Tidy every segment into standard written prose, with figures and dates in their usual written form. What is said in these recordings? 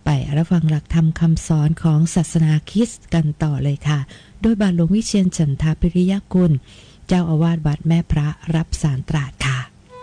ไปรับฟังหลักธรรมคำสอนของศาสนาคริสต์กันต่อเลยค่ะโดยบาทหลวงวิเชียรจันทาภิริยกุลเจ้าอาวาสวัดแม่พระรับสารตราดค่ะ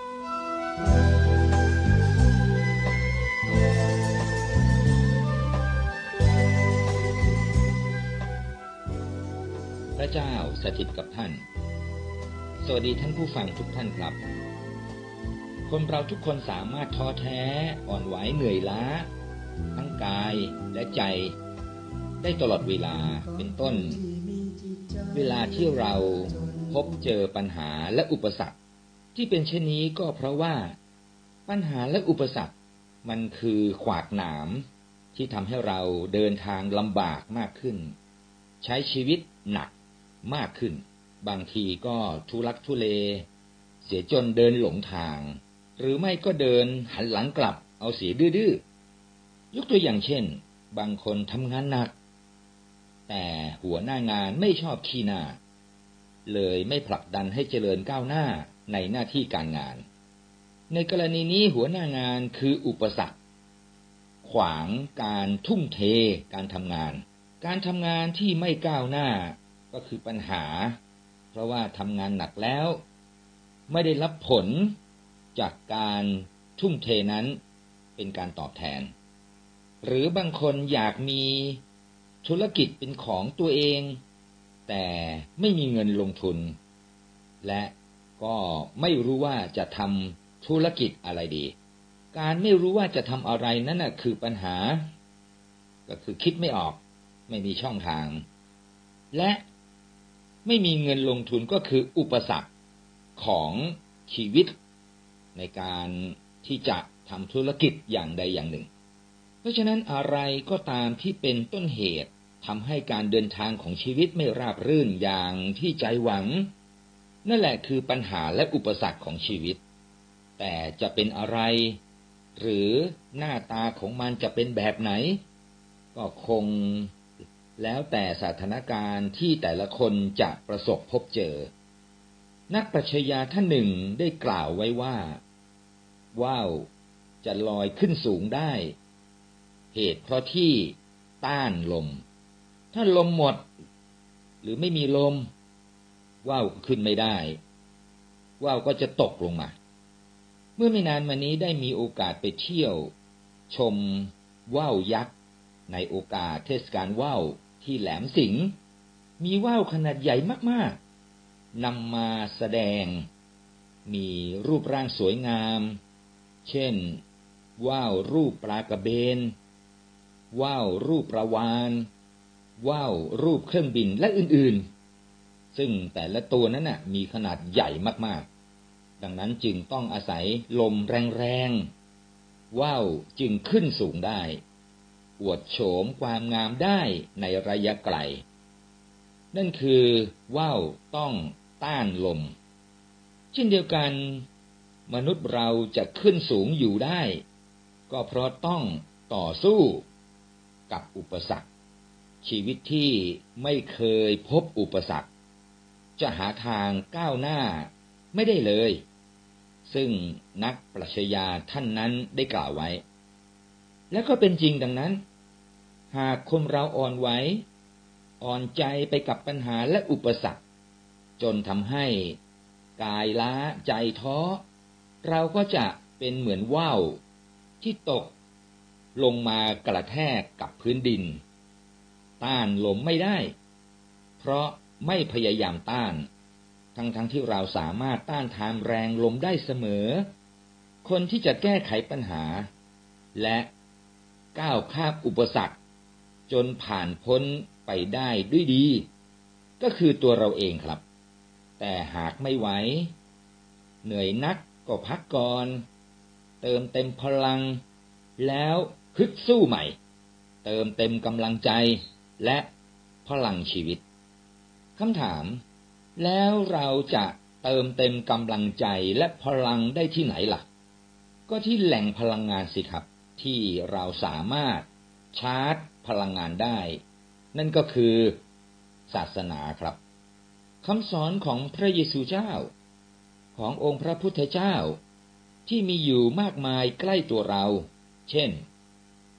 พระเจ้าสถิตกับท่านสวัสดีท่านผู้ฟังทุกท่านครับคนเราทุกคนสามารถท้อแท้อ่อนไหวเหนื่อยล้าทั้งกายและใจได้ตลอดเวลาเป็นต้นเวลาที่เราพบเจอปัญหาและอุปสรรคที่เป็นเช่นนี้ก็เพราะว่าปัญหาและอุปสรรคมันคือขวากหนามที่ทำให้เราเดินทางลำบากมากขึ้นใช้ชีวิตหนักมากขึ้นบางทีก็ทุลักทุเลเสียจนเดินหลงทางหรือไม่ก็เดินหันหลังกลับเอาเสียดื้อๆยกตัวอย่างเช่นบางคนทำงานหนักแต่หัวหน้างานไม่ชอบขี้หน้าเลยไม่ผลักดันให้เจริญก้าวหน้าในหน้าที่การงานในกรณีนี้หัวหน้างานคืออุปสรรคขวางการทุ่มเทการทำงานที่ไม่ก้าวหน้าก็คือปัญหาเพราะว่าทำงานหนักแล้วไม่ได้รับผลจากการทุ่มเทนั้นเป็นการตอบแทนหรือบางคนอยากมีธุรกิจเป็นของตัวเองแต่ไม่มีเงินลงทุนและก็ไม่รู้ว่าจะทำธุรกิจอะไรดีการไม่รู้ว่าจะทำอะไรนั่นน่ะคือปัญหาก็คือคิดไม่ออกไม่มีช่องทางและไม่มีเงินลงทุนก็คืออุปสรรคของชีวิตในการที่จะทำธุรกิจอย่างใดอย่างหนึ่งเพราะฉะนั้นอะไรก็ตามที่เป็นต้นเหตุทำให้การเดินทางของชีวิตไม่ราบรื่นอย่างที่ใจหวังนั่นแหละคือปัญหาและอุปสรรคของชีวิตแต่จะเป็นอะไรหรือหน้าตาของมันจะเป็นแบบไหนก็คงแล้วแต่สถานการณ์ที่แต่ละคนจะประสบพบเจอนักปรัชญาท่านหนึ่งได้กล่าวไว้ว่าว่าวจะลอยขึ้นสูงได้เหตุเพราะที่ต้านลมถ้าลมหมดหรือไม่มีลมว่าวขึ้นไม่ได้ว่าวก็จะตกลงมาเมื่อไม่นานมานี้ได้มีโอกาสไปเที่ยวชมว่าวยักษ์ในโอกาสเทศกาลว่าวที่แหลมสิงห์มีว่าวขนาดใหญ่มากๆนำมาแสดงมีรูปร่างสวยงามเช่นว่าวรูปปลากระเบนว่าวรูปปลาวาฬว่าวรูปเครื่องบินและอื่นๆซึ่งแต่ละตัวนั้นน่ะมีขนาดใหญ่มากๆดังนั้นจึงต้องอาศัยลมแรงๆว่าวจึงขึ้นสูงได้อวดโฉมความงามได้ในระยะไกลนั่นคือว่าวต้องต้านลมเช่นเดียวกันมนุษย์เราจะขึ้นสูงอยู่ได้ก็เพราะต้องต่อสู้กับอุปสรรคชีวิตที่ไม่เคยพบอุปสรรคจะหาทางก้าวหน้าไม่ได้เลยซึ่งนักปรัชญาท่านนั้นได้กล่าวไว้และก็เป็นจริงดังนั้นหากคนเราอ่อนไหวอ่อนใจไปกับปัญหาและอุปสรรคจนทำให้กายล้าใจท้อเราก็จะเป็นเหมือนว่าวที่ตกลงมากระแทกกับพื้นดินต้านลมไม่ได้เพราะไม่พยายามต้านทั้งที่เราสามารถต้านทานแรงลมได้เสมอคนที่จะแก้ไขปัญหาและก้าวข้ามอุปสรรคจนผ่านพ้นไปได้ด้วยดีก็คือตัวเราเองครับแต่หากไม่ไหวเหนื่อยนักก็พักก่อนเติมเต็มพลังแล้วฮึดสู้ใหม่เติมเต็มกำลังใจและพลังชีวิตคำถามแล้วเราจะเติมเต็มกำลังใจและพลังได้ที่ไหนล่ะก็ที่แหล่งพลังงานสิครับที่เราสามารถชาร์จพลังงานได้นั่นก็คือศาสนาครับคำสอนของพระเยซูเจ้าขององค์พระพุทธเจ้าที่มีอยู่มากมายใกล้ตัวเราเช่น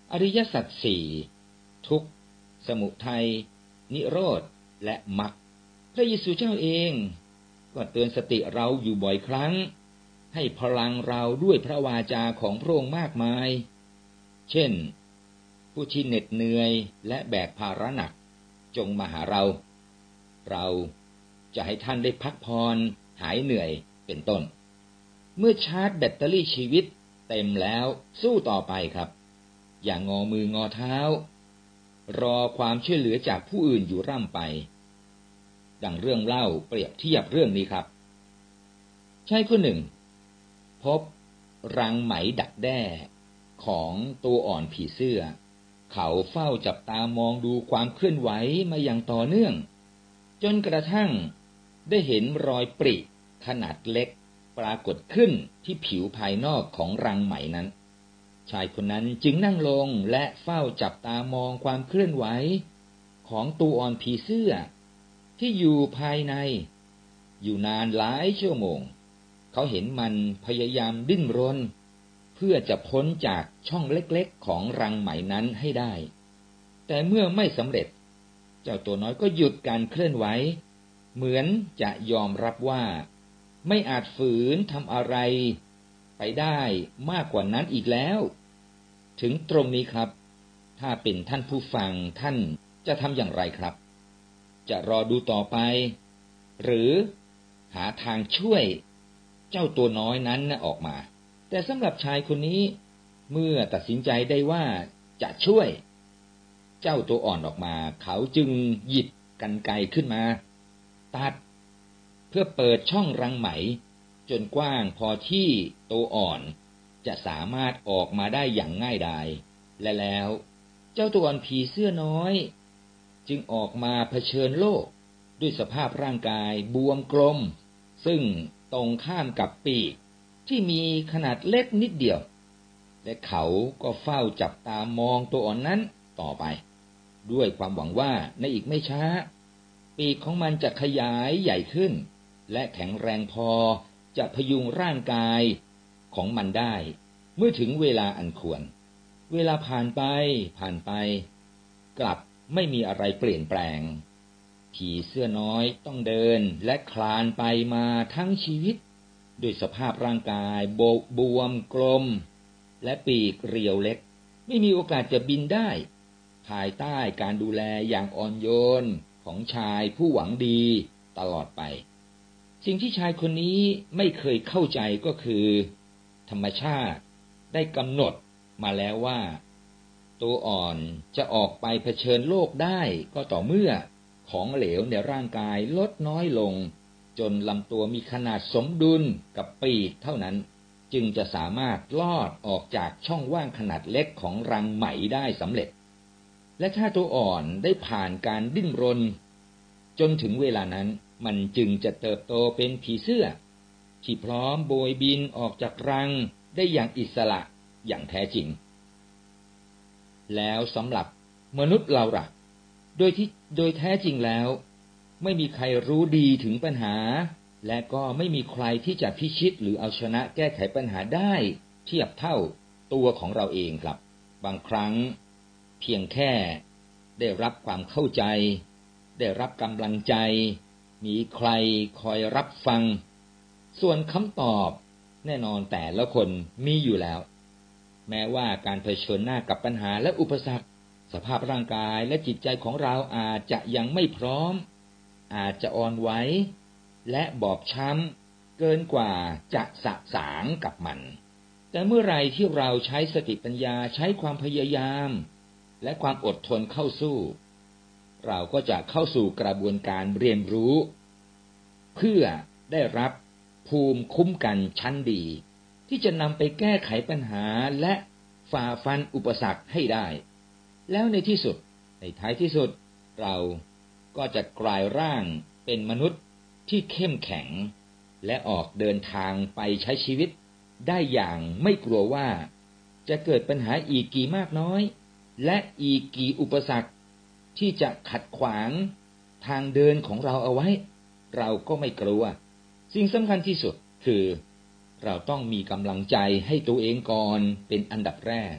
อริยสัจสี่ทุกข์สมุทัยนิโรธและมรรคพระเยซูเจ้าเองก็เตือนสติเราอยู่บ่อยครั้งให้พลังเราด้วยพระวาจาของพระองค์มากมายเช่นผู้ที่เหน็ดเหนื่อยและแบกภาระหนักจงมาหาเราจะให้ท่านได้พักผ่อนหายเหนื่อยเป็นต้นเมื่อชาร์จแบตเตอรี่ชีวิตเต็มแล้วสู้ต่อไปครับอย่างงอมืองอเท้ารอความช่วยเหลือจากผู้อื่นอยู่ร่ำไปดังเรื่องเล่าเปรียบเทียบเรื่องนี้ครับชายคนหนึ่งพบรังไหมดักแด้ของตัวอ่อนผีเสื้อเขาเฝ้าจับตามองดูความเคลื่อนไหวมาอย่างต่อเนื่องจนกระทั่งได้เห็นรอยปริขนาดเล็กปรากฏขึ้นที่ผิวภายนอกของรังไหมนั้นชายคนนั้นจึงนั่งลงและเฝ้าจับตามองความเคลื่อนไหวของตัวอ่อนผีเสื้อที่อยู่ภายในอยู่นานหลายชั่วโมงเขาเห็นมันพยายามดิ้นรนเพื่อจะพ้นจากช่องเล็กๆของรังไหมนั้นให้ได้แต่เมื่อไม่สำเร็จเจ้าตัวน้อยก็หยุดการเคลื่อนไหวเหมือนจะยอมรับว่าไม่อาจฝืนทำอะไรไปได้มากกว่านั้นอีกแล้วถึงตรงนี้ครับถ้าเป็นท่านผู้ฟังท่านจะทำอย่างไรครับจะรอดูต่อไปหรือหาทางช่วยเจ้าตัวน้อยนั้นออกมาแต่สำหรับชายคนนี้เมื่อตัดสินใจได้ว่าจะช่วยเจ้าตัวอ่อนออกมาเขาจึงหยิบกรรไกรขึ้นมาตัดเพื่อเปิดช่องรังไหมจนกว้างพอที่ตัวอ่อนจะสามารถออกมาได้อย่างง่ายดายและแล้วเจ้าตัวอ่อนผีเสื้อน้อยจึงออกมาเผชิญโลกด้วยสภาพร่างกายบวมกลมซึ่งตรงข้ามกับปีกที่มีขนาดเล็กนิดเดียวและเขาก็เฝ้าจับตามองตัวอ่อนนั้นต่อไปด้วยความหวังว่าในอีกไม่ช้าปีกของมันจะขยายใหญ่ขึ้นและแข็งแรงพอจะพยุงร่างกายของมันได้เมื่อถึงเวลาอันควรเวลาผ่านไปกลับไม่มีอะไรเปลี่ยนแปลงผีเสื้อน้อยต้องเดินและคลานไปมาทั้งชีวิตด้วยสภาพร่างกายบวมกลมและปีกเรียวเล็กไม่มีโอกาสจะบินได้ภายใต้การดูแลอย่างอ่อนโยนของชายผู้หวังดีตลอดไปสิ่งที่ชายคนนี้ไม่เคยเข้าใจก็คือธรรมชาติได้กำหนดมาแล้วว่าตัวอ่อนจะออกไปเผชิญโลกได้ก็ต่อเมื่อของเหลวในร่างกายลดน้อยลงจนลำตัวมีขนาดสมดุลกับปีกเท่านั้นจึงจะสามารถลอดออกจากช่องว่างขนาดเล็กของรังไหมได้สำเร็จและถ้าตัวอ่อนได้ผ่านการดิ้นรนจนถึงเวลานั้นมันจึงจะเติบโตเป็นผีเสื้อที่พร้อมโบยบินออกจากรังได้อย่างอิสระอย่างแท้จริงแล้วสำหรับมนุษย์เราล่ะโดยแท้จริงแล้วไม่มีใครรู้ดีถึงปัญหาและก็ไม่มีใครที่จะพิชิตหรือเอาชนะแก้ไขปัญหาได้เทียบเท่าตัวของเราเองครับบางครั้งเพียงแค่ได้รับความเข้าใจได้รับกำลังใจมีใครคอยรับฟังส่วนคำตอบแน่นอนแต่ละคนมีอยู่แล้วแม้ว่าการเผชิญหน้ากับปัญหาและอุปสรรคสภาพร่างกายและจิตใจของเราอาจจะยังไม่พร้อมอาจจะอ่อนไหวและบอบช้ำเกินกว่าจะสะสางกับมันแต่เมื่อไรที่เราใช้สติปัญญาใช้ความพยายามและความอดทนเข้าสู้เราก็จะเข้าสู่กระบวนการเรียนรู้เพื่อได้รับภูมิคุ้มกันชั้นดีที่จะนำไปแก้ไขปัญหาและฝ่าฟันอุปสรรคให้ได้แล้วในท้ายที่สุดเราก็จะกลายร่างเป็นมนุษย์ที่เข้มแข็งและออกเดินทางไปใช้ชีวิตได้อย่างไม่กลัวว่าจะเกิดปัญหาอีกกี่มากน้อยและอีกกี่อุปสรรคที่จะขัดขวางทางเดินของเราเอาไว้เราก็ไม่กลัวสิ่งสำคัญที่สุดคือเราต้องมีกำลังใจให้ตัวเองก่อนเป็นอันดับแรก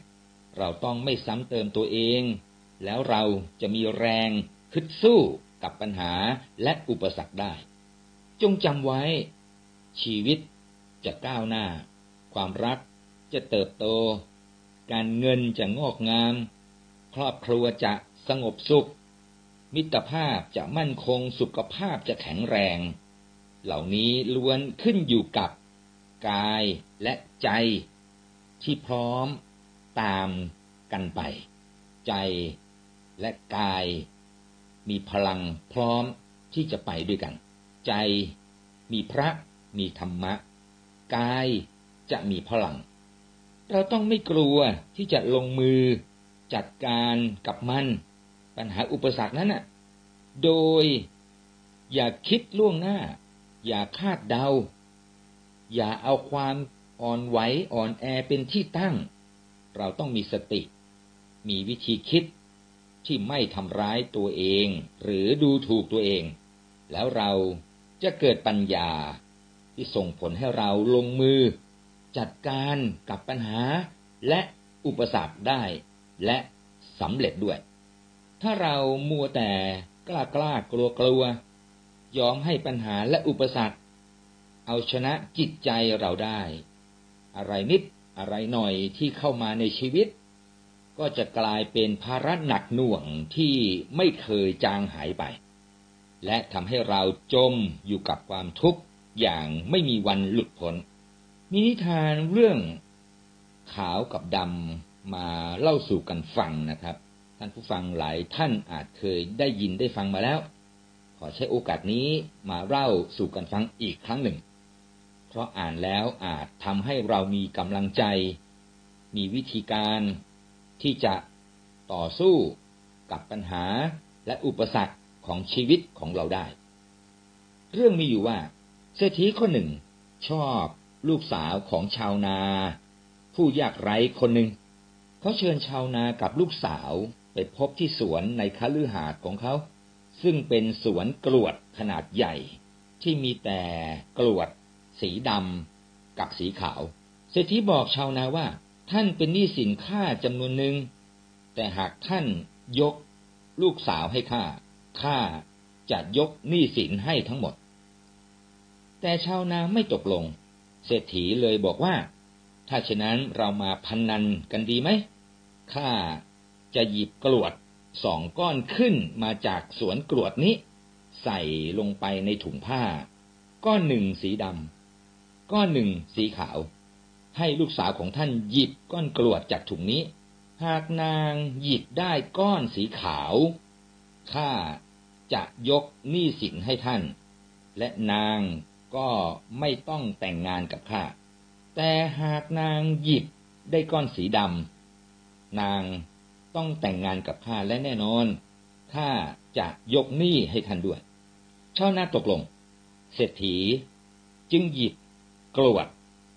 เราต้องไม่ซ้ำเติมตัวเองแล้วเราจะมีแรงฮึดสู้กับปัญหาและอุปสรรคได้จงจำไว้ชีวิตจะก้าวหน้าความรักจะเติบโตการเงินจะงอกงามครอบครัวจะสงบสุขมิตรภาพจะมั่นคงสุขภาพจะแข็งแรงเหล่านี้ล้วนขึ้นอยู่กับกายและใจที่พร้อมตามกันไปใจและกายมีพลังพร้อมที่จะไปด้วยกันใจมีพระมีธรรมะกายจะมีพลังเราต้องไม่กลัวที่จะลงมือจัดการกับมันปัญหาอุปสรรคนั้นน่ะโดยอย่าคิดล่วงหน้าอย่าคาดเดาอย่าเอาความอ่อนไหวอ่อนแอเป็นที่ตั้งเราต้องมีสติมีวิธีคิดที่ไม่ทำร้ายตัวเองหรือดูถูกตัวเองแล้วเราจะเกิดปัญญาที่ส่งผลให้เราลงมือจัดการกับปัญหาและอุปสรรคได้และสำเร็จด้วยถ้าเรามัวแต่กล้ากลัวยอมให้ปัญหาและอุปสรรคเอาชนะจิตใจเราได้อะไรนิดอะไรหน่อยที่เข้ามาในชีวิตก็จะกลายเป็นภาระหนักหน่วงที่ไม่เคยจางหายไปและทำให้เราจมอยู่กับความทุกข์อย่างไม่มีวันหลุดพ้นมีนิทานเรื่องขาวกับดำมาเล่าสู่กันฟังนะครับท่านผู้ฟังหลายท่านอาจเคยได้ยินได้ฟังมาแล้วขอใช้โอกาสนี้มาเล่าสู่กันฟังอีกครั้งหนึ่งเพราะอ่านแล้วอาจทำให้เรามีกำลังใจมีวิธีการที่จะต่อสู้กับปัญหาและอุปสรรคของชีวิตของเราได้เรื่องมีอยู่ว่าเศรษฐีคนหนึ่งชอบลูกสาวของชาวนาผู้ยากไร้คนหนึ่งเขาเชิญชาวนากับลูกสาวไปพบที่สวนในคฤหาสน์ของเขาซึ่งเป็นสวนกรวดขนาดใหญ่ที่มีแต่กรวดสีดำกับสีขาวเศรษฐีบอกชาวนาว่าท่านเป็นหนี้สินข้าจำนวนหนึ่งแต่หากท่านยกลูกสาวให้ข้าจะยกหนี้สินให้ทั้งหมดแต่ชาวนาไม่ตกลงเศรษฐีเลยบอกว่าถ้าเช่นนั้นเรามาพนันกันดีไหมข้าจะหยิบกรวด2 ก้อนขึ้นมาจากสวนกรวดนี้ใส่ลงไปในถุงผ้าก้อนหนึ่งสีดำก้อนหนึ่งสีขาวให้ลูกสาวของท่านหยิบก้อนกรวดจากถุงนี้หากนางหยิบได้ก้อนสีขาวข้าจะยกหนี้สินให้ท่านและนางก็ไม่ต้องแต่งงานกับข้าแต่หากนางหยิบได้ก้อนสีดำนางต้องแต่งงานกับข้าและแน่นอนข้าจะยกหนี้ให้ท่านด้วยชาวนาตกลงเศรษฐีจึงหยิบกรวด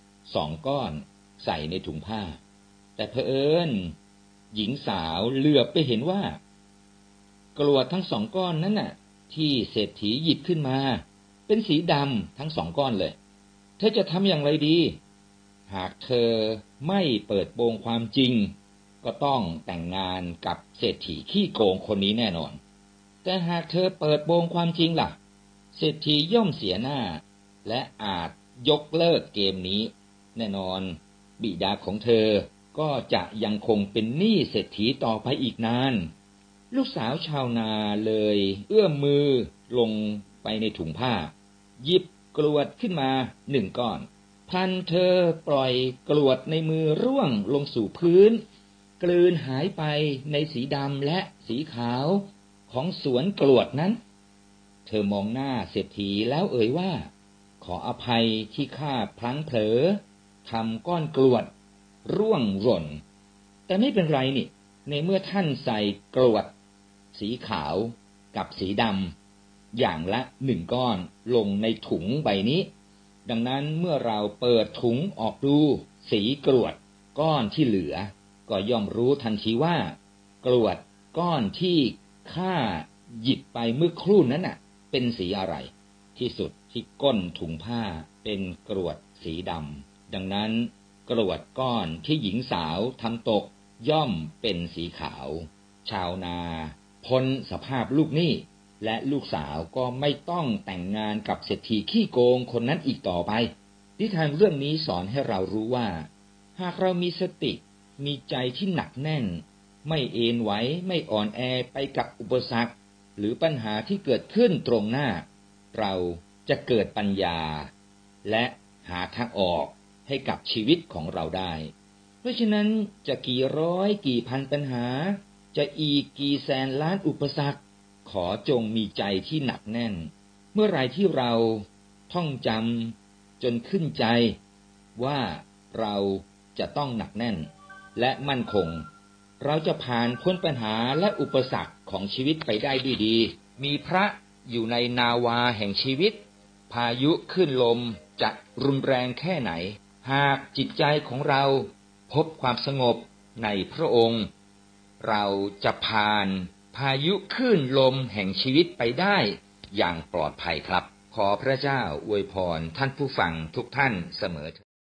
2 ก้อนใส่ในถุงผ้าแต่เผอิญหญิงสาวเหลือบไปเห็นว่ากรวดทั้ง2 ก้อนนั้นน่ะที่เศรษฐีหยิบขึ้นมาเป็นสีดำทั้ง2 ก้อนเลยเธอจะทำอย่างไรดีหากเธอไม่เปิดโปงความจริงก็ต้องแต่งงานกับเศรษฐีขี้โกงคนนี้แน่นอนแต่หากเธอเปิดโปงความจริงล่ะเศรษฐีย่อมเสียหน้าและอาจยกเลิกเกมนี้แน่นอนบิดาของเธอก็จะยังคงเป็นหนี้เศรษฐีต่อไปอีกนานลูกสาวชาวนาเลยเอื้อมมือลงไปในถุงผ้าหยิบกรวดขึ้นมา1 ก้อนพันเธอปล่อยกรวดในมือร่วงลงสู่พื้นกลืนหายไปในสีดำและสีขาวของสวนกรวดนั้นเธอมองหน้าเศรษฐีแล้วเอ่ยว่าขออภัยที่ข้าพลั้งเผลอทำก้อนกรวดร่วงหล่นแต่ไม่เป็นไรนี่ในเมื่อท่านใส่กรวดสีขาวกับสีดำอย่างละ1 ก้อนลงในถุงใบนี้ดังนั้นเมื่อเราเปิดถุงออกดูสีกรวดก้อนที่เหลือก็ย่อมรู้ทันทีว่ากรวดก้อนที่ข้าหยิบไปเมื่อครู่นั้นน่ะเป็นสีอะไรที่สุดที่ก้นถุงผ้าเป็นกรวดสีดำดังนั้นกรวดก้อนที่หญิงสาวทำตกย่อมเป็นสีขาวชาวนาพ้นสภาพลูกหนี้และลูกสาวก็ไม่ต้องแต่งงานกับเศรษฐีขี้โกงคนนั้นอีกต่อไปนิทานเรื่องนี้สอนให้เรารู้ว่าหากเรามีสติมีใจที่หนักแน่นไม่เอนไหวไม่อ่อนแอไปกับอุปสรรคหรือปัญหาที่เกิดขึ้นตรงหน้าเราจะเกิดปัญญาและหาทางออกให้กับชีวิตของเราได้เพราะฉะนั้นจะกี่ร้อยกี่พันปัญหาจะอีกกี่แสนล้านอุปสรรคขอจงมีใจที่หนักแน่นเมื่อไรที่เราท่องจำจนขึ้นใจว่าเราจะต้องหนักแน่นและมั่นคงเราจะผ่านพ้นปัญหาและอุปสรรคของชีวิตไปได้ด้วยดีมีพระอยู่ในนาวาแห่งชีวิตพายุขึ้นลมจะรุนแรงแค่ไหนหากจิตใจของเราพบความสงบในพระองค์เราจะผ่านพายุคลื่นลมแห่งชีวิตไปได้อย่างปลอดภัยครับขอพระเจ้าอวยพรท่านผู้ฟังทุกท่านเสมอเถิด